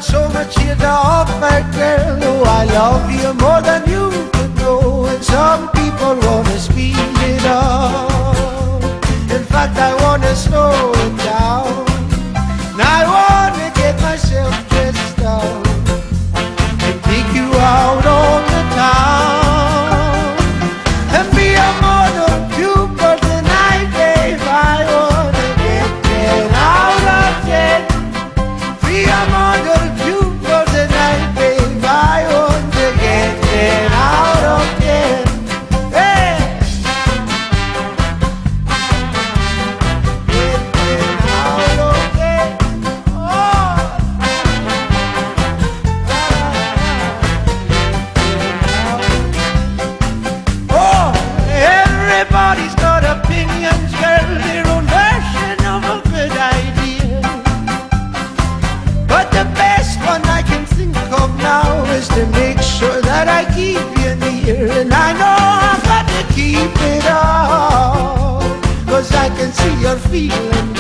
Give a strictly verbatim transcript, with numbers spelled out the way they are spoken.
so much here to offer, girl. Oh, I love you more than you could know. And some people wanna speed it up. In fact, I wanna slow it down. Now I wanna get myself dressed up and take you out on the town and be a model cube for the night, babe. I wanna get ten out of ten. Be a model cube for the night, babe. I want to get ten out of ten. Hey! Get ten out of ten. Oh! Oh! Everybody's got opinions, girl, their own version of a good idea. But the best one I can think of now is to make sure that I keep you near. And I know I've got to keep it up, 'cause I can see you're feeling